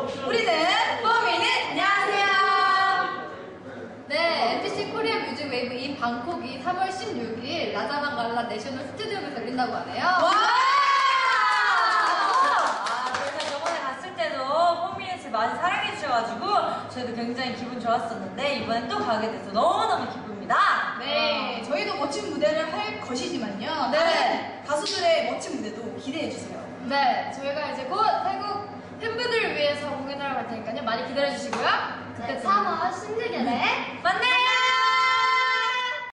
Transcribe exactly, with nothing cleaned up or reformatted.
우리는 포미닛. 안녕하세요. 네, 엠비씨 코리아 뮤직 웨이브 인 방콕이 삼월 십육일 라자방갈라 내셔널 스튜디오에서 열린다고 하네요. 와! 아, 저희가 저번에 갔을 때도 포미닛을 많이 사랑해주셔가지고 저희도 굉장히 기분 좋았었는데 이번엔 또 가게 돼서 너무너무 기쁩니다. 네, 저희도 멋진 무대를 할 것이지만요. 네. 가수들의 멋진 무대도 기대해주세요. 네, 저희가 이제 곧 태국 팬분들을 위해서 공연하러 갈 테니까요. 많이 기다려주시고요. 네, 삼월 십육일에 만나요!